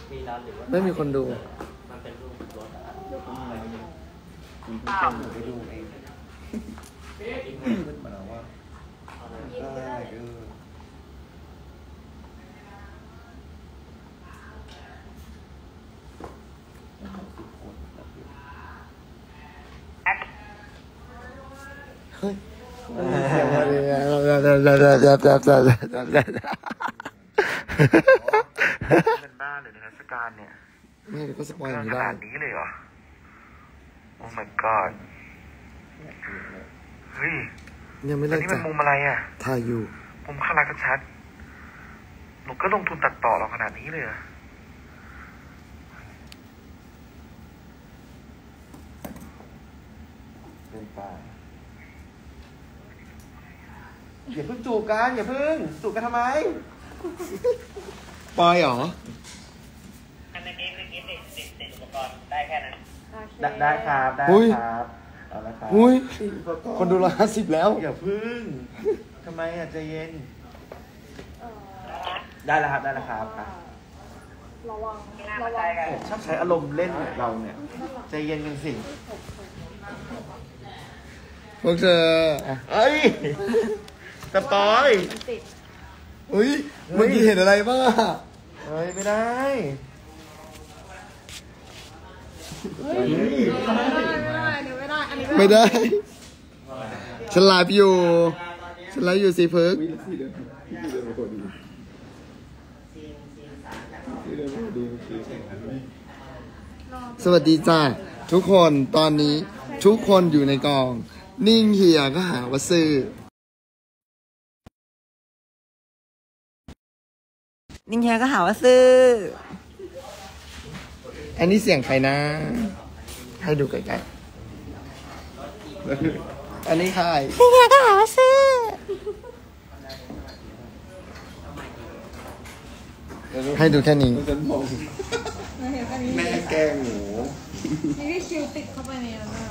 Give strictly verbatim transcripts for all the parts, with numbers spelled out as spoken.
ไม่มีคนดูมันเป็นรูปรถอะไรไม่รู้คุณเพิ่งไปดูเองขึ้นมาแล้วว่าได้เออเฮ้ยเป็นบ้าเลยนะสการเนี่ยไม่ก็สปอยอย่างนี้ขได้นาดนี้เลยเหรอ โอ้ my god เฮ้ยยังไม่เลิกนี่มันมุมอะไรอ่ะถ่ายอยู่มุมข้างล่างชัดหนูก็ลงทุนตัดต่อเราขนาดนี้เลยอ่ะเป็นป่าอย่าเพิ่งจูบกันอย่าเพิ่งจูบกันทำไมปอยเหรออันนี้คือกิฟต์ติดติดติดอุปกรณ์ได้แค่นั้นได้ครับได้ครับเอาละครับอุ้ยคนดูร้อยห้าสิบแล้วอย่าเพิ่งทำไมอ่ะใจเย็นได้แล้วครับได้แล้วครับระวังระวังชอบใช้อารมณ์เล่นเราเนี่ยใจเย็นกันสิพวกเธอเอ้ยสปอยอุ้ยเมื่อกี้เห็นอะไรบ้างเฮ้ยไม่ได้ไม่ได้ฉันไลฟ์อยู่ฉันไลฟ์อยู่สิเพิร์กสวัสดีจ้าทุกคนตอนนี้ทุกคนอยู่ในกองนิ่งเฮียก็หาว่าซื้อนิ่งเฮียก็หาว่าซื้ออันนี้เสียงใครนะให้ดูใกล้ๆอันนี้ใครนิ่งเฮียก็หาว่าซื้อให้ดูแค่นี้แม่แกล้งหนูนี่พี่คิวติดเข้าไปในนั้นอ่ะ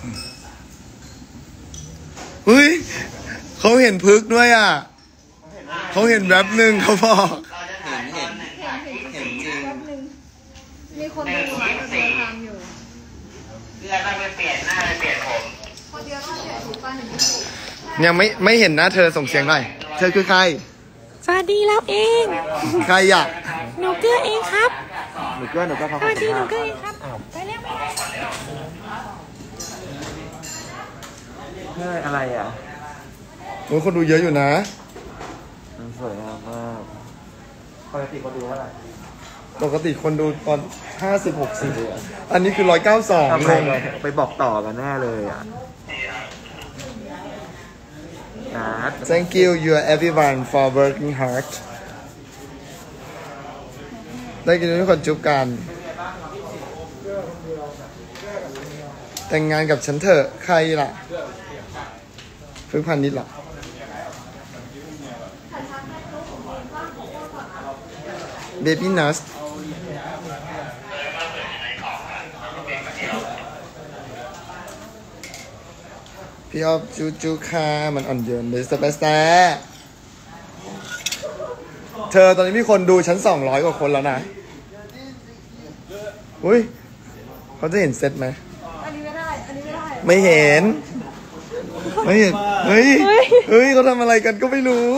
เฮ้ยเขาเห็นพึกด้วยอ่ะเขาเห็นแบบหนึ่งเขาบอกเห็นเห็นเห็นจริงแป๊บนึงมีคนดูหลายคนทำอยู่เพื่อต้องไปเปลี่ยนหน้าไปเปลี่ยนผมคนเดียวก็เจ็บถูกป่ะเห็นไหมยังไม่ไม่เห็นหน้าเธอส่งเสียงหน่อยเธอคือใครสวัสดีเราเองใครอ่ะหนูเกื้อเองครับหนูเกื้อหนูเกื้อพอสวัสดีหนูเกื้อเองครับไปเร็วเพื่ออะไรอ่ะโอ้คนดูเยอะอยู่นะสวยงามมากปกติคนดูเท่าไหร่ปกติคนดูตอนห้าสิบหกสิบอันนี้คือร้อยเก้าสองเลยไปบอกต่อกันแน่เลยอ่ะ Thank you you everyone for working hard ได้กินทุกคนจุบกันแต่งงานกับฉันเถอะใครล่ะพึ่งพันนิดหรอเบบี้นัสพี่ออฟจูจูค่ะมันอ่อนโยนเลยสเปซแต่เธอตอนนี้มีคนดูฉันสองร้อยกว่าคนแล้วนะอุ้ยเขาจะเห็นเซตไหมอันนี้ไม่ได้อันนี้ไม่ได้ไม่เห็นไม่เห็นเฮ้ยเฮ้ยเขาทำอะไรกันก็ไม่รู้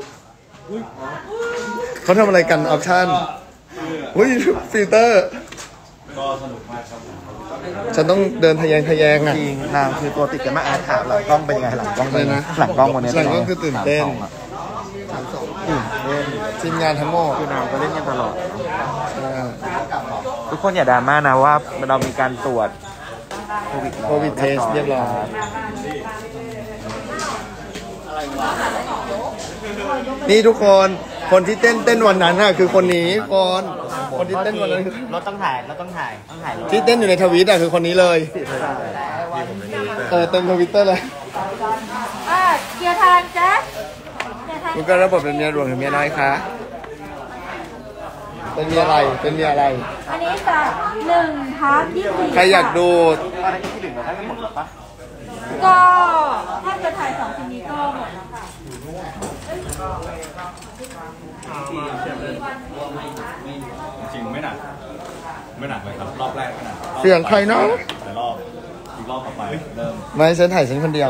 เขาทำอะไรกันออปชั่นอุ้ยฟิลเตอร์ก็สนุกมากครับฉันต้องเดินทะแยงทะแยงอ่ะจริงนางคือตัวติดกันมากอาถามหลังกล้องเป็นยังไงหลังกล้องเลยนะหลังกล้องวันนี้หลังกล้องคือตื่นเต้นทีมงานทั้งหมดคือนางก็เล่นกันตลอดทุกคนอย่าดราม่านะว่าเรามีการตรวจโควิดโควิดเทสเรียบร้อยนี่ทุกคนคนที่เต้นเต้นวันนั้นน่ะคือคนนี้คนคนที่เต้นวันนั้นรถต้องถ่ายรถต้องถ่ายต้องถ่ายที่เต้นอยู่ในทวิตอ่ะคือคนนี้เลยเออเต็มทวิตเตอร์เลยอ่ะเกียร์ทานจ๊ะคุณก็ระบบเป็นเมียหลวงหรือเมียน้อยคะเป็นเมียอะไรเป็นเมียอะไรอันนี้จะหนึ่งทับยี่สิบใครอยากดูอะไรที่หนึ่งเราได้กันหมดหรือปะก็ถ้าจะถ่ายสองชิ้นนี้ก็หมดแล้วค่ะจริงไหมน่ะไม่หนักเลยครับรอบแรกไม่หนักเสียงใครเนาะแต่รอบอีกรอบต่อไปเริ่มไม่ฉันถ่ายฉันคนเดียว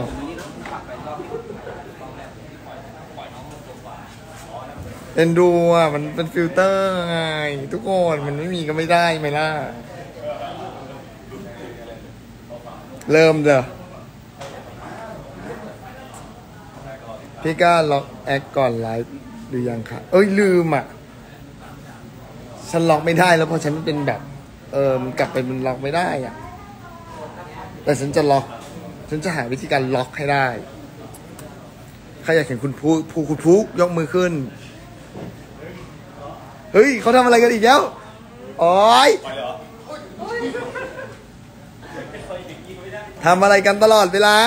เอ็นดูอ่ะมันเป็นฟิลเตอร์ไงทุกคนมันไม่มีก็ไม่ได้ไหมล่ะเริ่มเด้อพี่ก้าล็อกแอคก่อนไลฟ์หรือยังคะเอ้ยลืมอ่ะฉันล็อกไม่ได้แล้วเพราะฉันเป็นแบบเออมันกลับไปมันล็อกไม่ได้อ่ะแต่ฉันจะล็อกฉันจะหาวิธีการล็อกให้ได้ใครอยากเห็นคุณพูพูคุณพูยกมือขึ้นเฮ้ยเขาทำอะไรกันอีกแล้วโอ้ยทำอะไรกันตลอดเวลา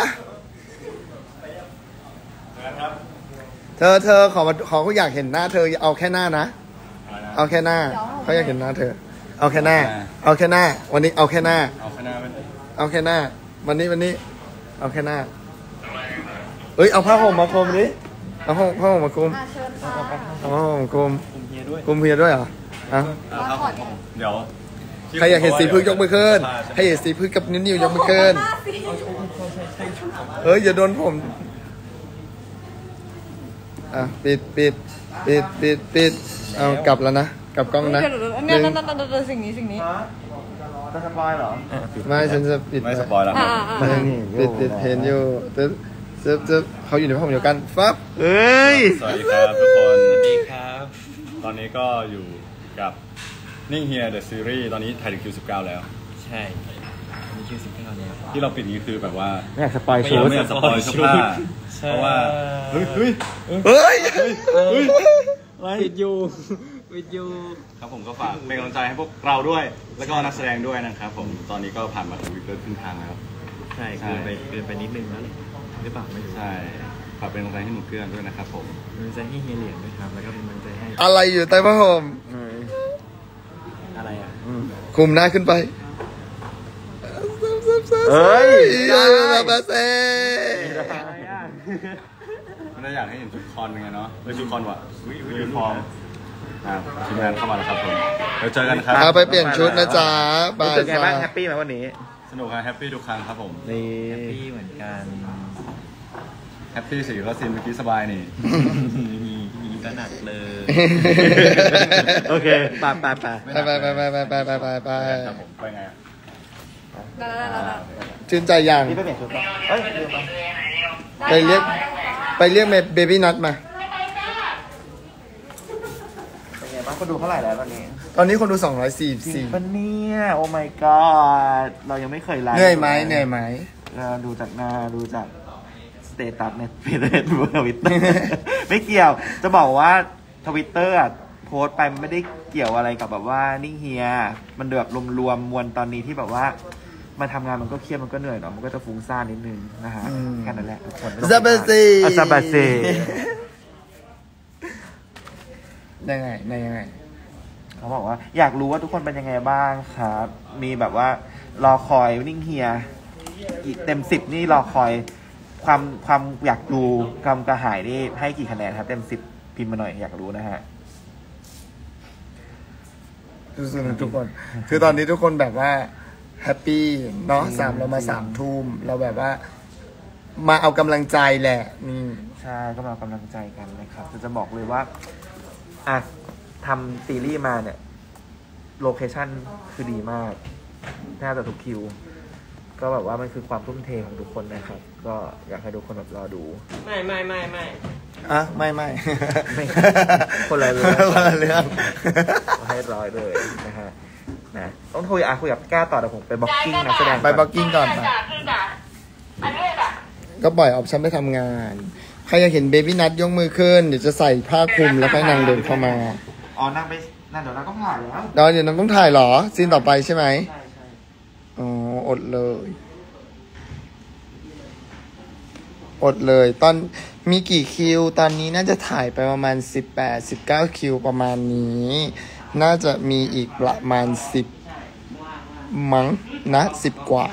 เธอเธอขอขอเขาอยากเห็นหน้าเธอเอาแค่หน้านะเอาแค่หน้าเขาอยากเห็นหน้าเธอเอาแค่หน้าเอาแค่หน้าวันนี้เอาแค่หน้าเอาคณะมันเอาแค่หน้าวันนี้วันนี้เอาแค่หน้าเอ้ยเอาผ้าห่มมาคลุมดิเอาผ้าผ้าห่มมาคลุมอ่ะเชิญค่ะเอาผ้าห่มมาคลุมเฮียด้วยคลุมเพียด้วยเหรออ่ะครับเดี๋ยวใครอยากเห็นสีพึ่งยกมือขึ้นให้เห็นสีพึ่งกับนิ้วนิ้วยกมือขึ้นเฮ้ยอย่าโดนผมอ่ะปิดปิดปิดปิดปิดเอากลับแล้วนะกลับกล้องนะเนี่ยนั่นนั่นนั่นสิ่งนี้สิ่งนี้จะสปอยเหรอไม่ฉันจะปิดไม่สปอยแล้วครับหนึ่งปิดปิดเห็นอยู่ตึ๊บตึ๊บตึ๊บเขาอยู่ในผ้าห่มเดียวกันฟับเอ้ยสวัสดีครับทุกคนสวัสดีครับ ตอนนี้ก็อยู่กับนิ่งเฮียเดอะซีรีส์ตอนนี้ถ่ายถึงคิวสิบเก้าแล้วใช่มีคิวสิบเก้าแล้วที่เราปิดนี้คือแบบว่าไม่อยากสปอยชุดไม่อยากสปอยชุดเพราะว่าเฮ้ยเฮ้ยเฮ้ยปิดอยู่ปิดอยู่ครับผมก็ฝากเป็นกำลังใจให้พวกเราด้วย แล้วก็นักแสดงด้วยนะครับผมตอนนี้ก็ผ่านมาถึงวิกฤตครึ่งทางแล้วใช่เกินไปเกินไปนิดนึงแล้วหรือเปล่าไม่รู้ใช่ฝากเป็นกำลังใจให้หนูเกื้อนด้วยนะครับผมเป็นกำลังใจให้เฮียเหรียญด้วยครับแล้วก็เป็นกำลังใจให้อะไรอยู่ใต้ผ้าห่มอะไรอ่ะคลุมหน้าขึ้นไปเฮ้ยได้บาเซ่ไม่ได้อยากให้เห็นชุดคอนไงเนาะเออชุดคอนว่ะยูนิฟอร์มอ่าทีมงานเข้ามาแล้วครับผมเดี๋ยวเจอกันครับเอาไปเปลี่ยนชุดนะจ๊ะบายรู้สึกไงจ้าบ้างแฮปปี้ไหมวันนี้สนุกครับแฮปปี้ทุกครั้งครับผมนี่แฮปปี้เหมือนกันแฮปปี้สิก็ซินเมื่อกี้สบายนี่มีก็หนักเลยโอเคไปไปไปไปไปไปไปไปไปไปไปครับผมไปไงอ่ะได้ได้ได้ได้ชื่นใจยังนี่ไปเปลี่ยนชุดป่ะเอ้ยลืมไปไปเรียกไปเรียกเบบี้นัทมาเป็นไงบ้างคนดูเท่าไหร่แล้วตอนนี้ตอนนี้คนดูสองร้อยสี่จริสี่งปะเนี่ยโอ้ my god เรายังไม่เคยไลฟ์เหนื่อยไหมเหนื่อยไหมเราดูจากหน้าดูจากสเตตัสในเฟซบุ๊กทวิตเตอร์ไม่เกี่ยวจะบอกว่าทวิตเตอร์โพสต์ไปมันไม่ได้เกี่ยวอะไรกับแบบว่านิ่งเฮียมันแบบรวมๆมวลตอนนี้ที่แบบว่ามาทำงานมันก็เครียดมันก็เหนื่อยเนาะมันก็จะฟุ้งซ่านนิดนึงนะฮะแค่นั้นแหละทุกคนซาบาซีอ่ะซาบาซียังไงในยังไงเขาบอกว่าอยากรู้ว่าทุกคนเป็นยังไงบ้างครับ มีแบบว่ารอคอยนิ่งเฮียกี่เต็มสิบนี่รอคอยความความอยากดูความกระหายนี่ให้กี่คะแนนครับเต็มสิบพิมพ์มาหน่อยอยากรู้นะฮะสู้ๆนะทุกคน คือตอนนี้ทุกคนแบบว่าแฮปปี้เนาะสามเรามาสามทุ่มเราแบบว่า มาเอากำลังใจแหละนี่ใช่ก็มาเอากำลังใจกันนะครับจะจะบอกเลยว่าอ่ะทำซีรีส์มาเนี่ยโลเคชั่นคือดีมากแทบจะทุกคิว ก็แบบว่ามันคือความทุ่มเทของทุกคนนะครับ ก็อยากให้ทุกคนแบบรอดูไม่ไม่ไม่ไม่อ่ะไม่ไม่ไม่ คนละเรื่องคนละเรื่องเอาให้ร้อยเลยนะฮะนะต้องคุยอ่ะคุยกับก้าต่อเดี๋ยวผมไปบล็อกกิ้งนักแสดงไปบล็อกกิ้งก่อนไปก็ปล่อยออปชั่นไปทำงาน ใครอยากเห็นเบบี้นัทยกมือขึ้น เดี๋ยวจะใส่ผ้าคลุมแล้วให้นางเดินเข้ามาอ๋อนั่งไปนั่งเดี๋ยวเราก็ผ่านแล้วเดี๋ยวเดี๋ยวน้องต้องถ่ายเหรอ ซีนต่อไปใช่ไหมใช่ใช่อ๋อ อดเลย อดเลย ตอนมีกี่คิว ตอนนี้น่าจะถ่ายไปประมาณสิบแปด สิบเก้าคิวประมาณนี้ น่าจะมีอีกประมาณสิบมั้งนะสิบกว่า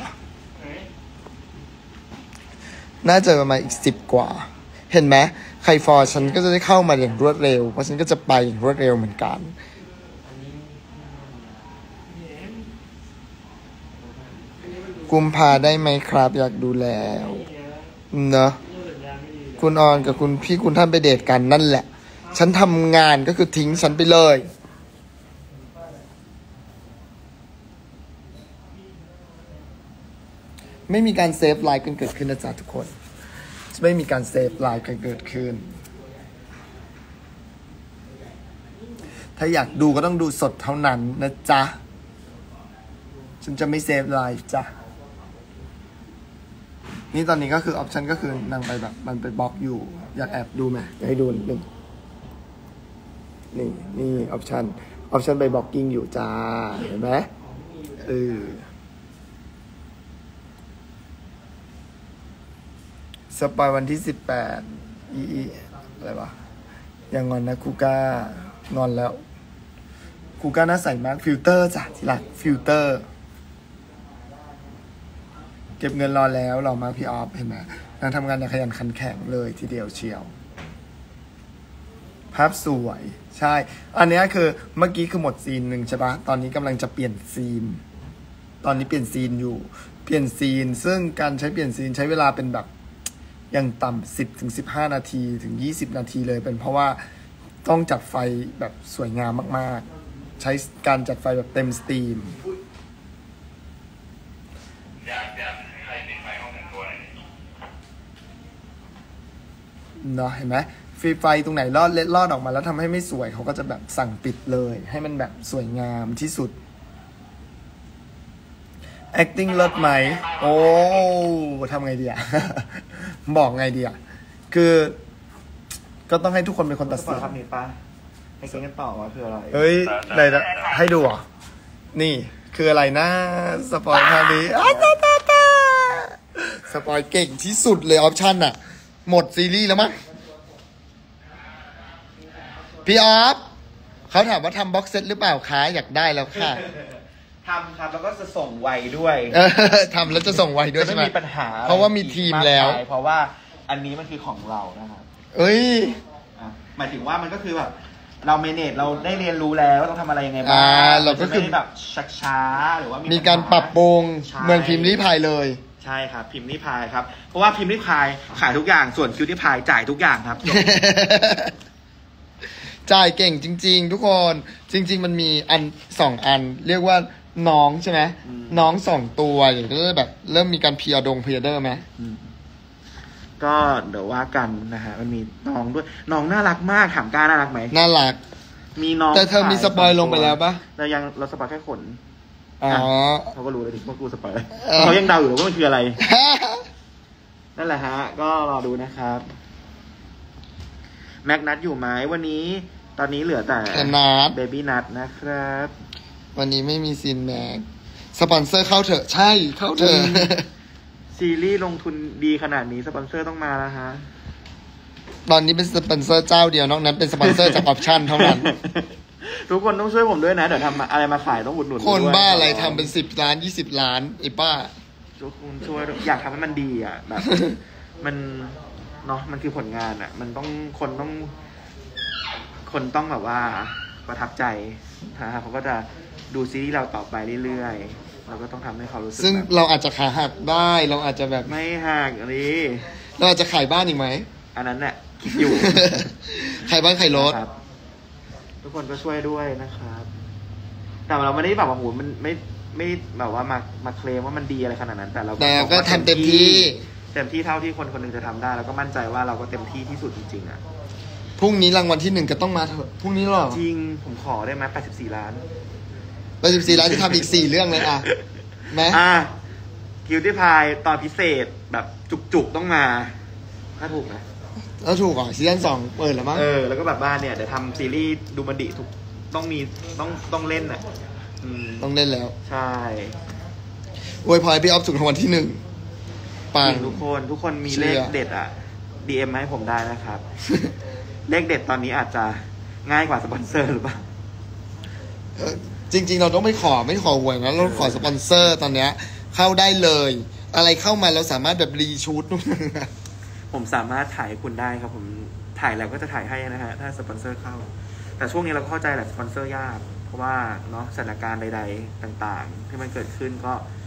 น่าจะประมาณอีกสิบกว่า เห็นไหมใครฟอร์ฉันก็จะได้เข้ามาอย่างรวดเร็ว เพราะฉันก็จะไปอย่างรวดเร็วเหมือนกันกุมภาได้ไหมครับ อยากดูแล้วเนอะคุณออนกับคุณพี่คุณท่านไปเดทกันนั่นแหละ ฉันทำงานก็คือทิ้งฉันไปเลย ไม่มีการเซฟไลฟ์กันเกิดขึ้นนะจ๊ะทุกคน ไม่มีการเซฟไลฟ์กันเกิดขึ้น ถ้าอยากดูก็ต้องดูสดเท่านั้นนะจ๊ะ ฉันจะไม่เซฟไลฟ์จ้ะ นี่ตอนนี้ก็คือออปชันก็คือนางไปแบบมันไปบล็อกอยู่ อยากแอบดูไหมอยากให้ดูนิดนึงนี่นี่ออปชันออปชันไปบล็อกกิ้งอยู่จ้า เห็นไหมเออสปอยวันที่สิบแปดอีอีอะไรวะยังงอนนะคูก้างอนแล้วคูก้าน่าใส่มากฟิลเตอร์จ้ะที่รักฟิลเตอร์เก็บเงินรอแล้วรอมาพี่ออฟเห็นไหมนางทำงานอย่างขยันขันแข็งเลยทีเดียวเชียวภาพสวยใช่อันนี้คือเมื่อกี้คือหมดซีนหนึ่งใช่ปะตอนนี้กำลังจะเปลี่ยนซีนตอนนี้เปลี่ยนซีนอยู่เปลี่ยนซีนซึ่งการใช้เปลี่ยนซีนใช้เวลาเป็นแบบอย่างต่ำสิบถึงสิบห้านาทีถึงยี่สิบนาทีเลยเป็นเพราะว่าต้องจัดไฟแบบสวยงามมากๆใช้การจัดไฟแบบเต็มสตรีมเนาะเห็นไหมฟรีไฟตรงไหนลอดเล็ดลอดออกมาแล้วทำให้ไม่สวยเขาก็จะแบบสั่งปิดเลยให้มันแบบสวยงามที่สุด acting เลิศไหมโอ้ทำไงดีอะ บอกไงดีอะคือก็ต้องให้ทุกคนเป็นคนตัดสินภาพนี้ปะให้เก่งกันต่อว่าคืออะไรเฮ้ยไหนนะให้ดูเหรอนี่คืออะไรนะสปอยภาพนี้อ้าวตาตาตาสปอยเก่งที่สุดเลยออปชั่นอะหมดซีรีส์แล้วมั้งพี่ออฟเขาถามว่าทำบ็อกเซตหรือเปล่าคะอยากได้แล้วค่ะทำครับแล้วก็จะส่งไวด้วยเออทำแล้วจะส่งไวด้วยใช่ไหมไม่มีปัญหาเพราะว่ามีทีมแล้วเพราะว่าอันนี้มันคือของเรานะครับเอ้ยอ่ะหมายถึงว่ามันก็คือแบบเราเมเนจเราได้เรียนรู้แล้วว่าต้องทำอะไรยังไงบ้างอ่าเราก็คือไม่ได้แบบชักช้าหรือว่ามีมีการปรับปรุงใช่เหมือนพิมพ์รีพายเลยใช่ครับพิมพ์ริพายครับเพราะว่าพิมพ์ริพายขายทุกอย่างส่วนคิวริพายจ่ายทุกอย่างครับจ่ายเก่งจริงๆทุกคนจริงๆมันมีอันสองอันเรียกว่าน้องใช่ไหมน้องสองตัวอย่างก็แบบเริ่มมีการพีอดงพีอเดอร์ไหมก็เดี๋ยวว่ากันนะฮะมันมีน้องด้วยน้องน่ารักมากถามกล้าน่ารักไหมน่ารักมีน้องแต่เธอมีสปอยลงไปแล้วปะเรายังเราสปอยแค่ขนอ๋อเขาก็รู้เลยดิว่ากูสปอยเออเขายังเดาอยู่ว่ามันคืออะไร นั่นแหละฮะก็รอดูนะครับแม็กนัทอยู่ไหมวันนี้ตอนนี้เหลือแต่แต่นัทเบบี้นัทนะครับวันนี้ไม่มีซีนแม็กสปอนเซอร์เข้าเถอะใช่เข้าเถอะซีรีส์ลงทุนดีขนาดนี้สปอนเซอร์ต้องมาแล้วฮะตอนนี้เป็นสปอนเซอร์เจ้าเดียวนอกนั้นเป็นสปอนเซอร์จากออปชั่นเท่านั้นทุกคนต้องช่วยผมด้วยนะเดี๋ยวทำอะไรมาขายต้องอุดหนุนคนด้วยบ้าอะไรทำเป็นสิบล้านยี่สิบล้านไอ้ป้าทุกคนช่วยอยากทำให้มันดีอ่ะแบบ มันเนาะมันคือผลงานอ่ะ มันต้องคนต้อง คนต้องแบบว่าประทับใจนะครับเขาก็จะดูซีรีส์เราต่อไปเรื่อยๆเราก็ต้องทำให้เขารู้สึกซึ่งแบบเราอาจจะขาหักได้เราอาจจะแบบไม่หักอันนี้เราอาจจะขายบ้านอีกไหมอันนั้นเนี่ยคิดอยู่ขายบ้านขายรถนะครับทุกคนก็ช่วยด้วยนะครับ แต่เราไม่ได้แบบว่าโหมันไม่ไม่แบบว่ามามาเคลมว่ามันดีอะไรขนาดนั้น แต่เราแต่บอกก็ว่าทำเต็มที่เต็มที่เท่าที่คนคนหนึงจะทำได้ แล้วก็มั่นใจว่าเราก็เต็มที่ที่สุดจริงๆอ่ะพรุ่งนี้รางวัลที่หนึ่งก็ต้องมาเถอะพรุ่งนี้หรอจริงผมขอได้ไหมแปดสิบสี่ล้านแปดสิบสี่ล้านจะทำอีกสี่เรื่องเลยอ่ะไหมอ่ะคิวที่พายตอนพิเศษแบบจุกๆต้องมา ถ้าถูกนะแล้วถูกอ่ะซีซั่นสองเปิดแล้วมั้งเออ แล้วก็แบบบ้านเนี่ยเดี๋ยวทำซีรีส์ดูมันดิทุกต้องมีต้องต้องเล่นอ่ะอืมต้องเล่นแล้วใช่อวยพรให้พี่ออฟถูกรางวัลที่หนึ่งปังทุกคนทุกคนมีเชื่เลอขเด็ดอ่ะ ดี เอ็ม มาให้ผมได้นะครับ เลขเด็ดตอนนี้อาจจะง่ายกว่าสปอนเซอร์หรือเปล่าเออจริง ๆ เราต้องไม่ขอไม่ขอหวยนะเราขอสปอนเซอร์ตอนเนี้ยเข้าได้เลย อะไรเข้ามาเราสามารถแบบรีชูตนู่นนั่นนะผมสามารถถ่ายให้คุณได้ครับ ผมถ่ายแล้วก็จะถ่ายให้นะฮะถ้าสปอนเซอร์เข้า แต่ช่วงนี้เราก็เข้าใจแหละสปอนเซอร์ยากเพราะว่าเนาะสถานการณ์ใด ๆ ต่างๆ ที่มันเกิดขึ้นก็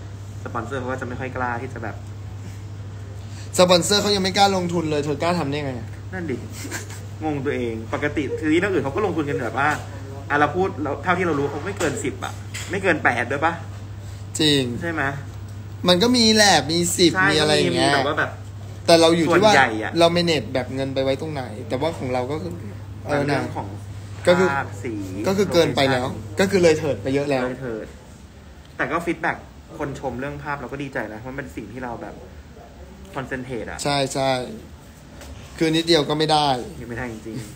สปอนเซอร์เขาก็จะไม่ค่อยกล้าที่จะแบบสปอนเซอร์เขายังไม่กล้าลงทุนเลยเธอกล้าทำได้ไงนั่นดิงงตัวเองปกติทีนี้นักอื่นเขาก็ลงทุนกันแบบว่าอ่ะเราพูดเราเท่าที่เรารู้เขาไม่เกินสิบอะไม่เกินแปดด้วยปะจริงใช่ไหมมันก็มีแหละมีสิบใช่มีอะไรอย่างเงี้ยแต่ว่าแบบแต่เราอยู่ที่ว่าส่วนใหญ่อะเราเมเนจแบบเงินไปไว้ตรงไหน แต่ว่าของเราก็คือเออเรื่นะองของก็คือภาพสีก็คือเกินไปแล้ว ก็คือเลยเถิดไปเยอะแล้วเลยเถิดแต่ก็ฟีดแบ็กคนชมเรื่องภาพเราก็ดีใจนะมันเป็นสิ่งที่เราแบบคอนเซนเทรตอะใช่ใช่คือนิดเดียวก็ไม่ได้ยังไม่ได้จริง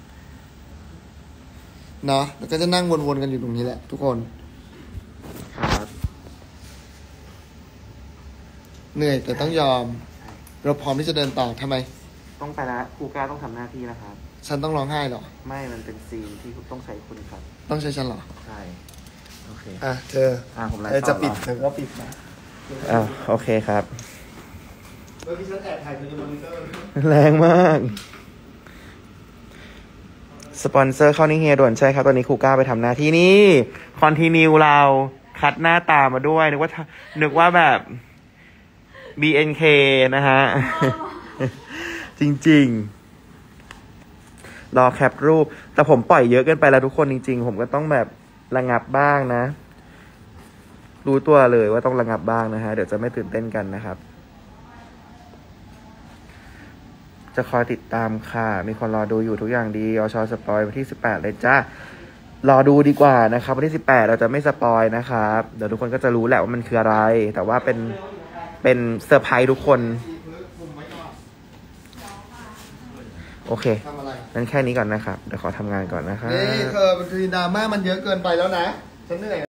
เนาะแล้วก็จะนั่งวนๆกันอยู่ตรงนี้แหละ ทุกคนๆครับเหนื่อยแต่ต้องยอม เราพร้อมที่จะเดินต่อทำไมต้องไปละครูก้าต้องทำหน้าที่แล้วครับฉันต้องร้องไห้เหรอไม่มันเป็นซีนที่ต้องใช้คุณครับต้องใช้ฉันเหรอใช่โอเคอ่ะเธออ่าผมไลเออฟ์จะต่อปิดเหรอเธอก็ปิดนะอ่าโอเคครับเมื่อกี้ฉันแอบถ่ายในมอนิเตอร์แรงมาก สปอนเซอร์เข้านี่เฮียด่วนใช่ครับ ตอนนี้ครูก้าไปทำหน้าที่นี่คอนติเนียเราคัดหน้าตามาด้วย นึกว่านึกว่าแบบ บี เอ็น เค นะฮะ จริงๆ รอแคปรูป แต่ผมปล่อยเยอะเกินไปแล้วทุกคนจริงๆ ผมก็ต้องแบบระงับบ้างนะ รู้ตัวเลยว่าต้องระงับบ้างนะฮะ เดี๋ยวจะไม่ตื่นเต้นกันนะครับ จะคอยติดตามค่ะ มีคนรอดูอยู่ทุกอย่างดีอชสปอยวันที่สิบแปดเลยจ้ารอดูดีกว่านะครับวันที่สิบแปดเราจะไม่สปอยนะครับ เดี๋ยวทุกคนก็จะรู้แหละว่ามันคืออะไร แต่ว่าเป็นเป็นเซอร์ไพรส์ทุกคน โอเคทำอะไรงั้นแค่นี้ก่อนนะครับ เดี๋ยวขอทำงานก่อนนะครับนี่เธอมันคือดราม่ามันเยอะเกินไปแล้วนะ ฉันเหนื่อย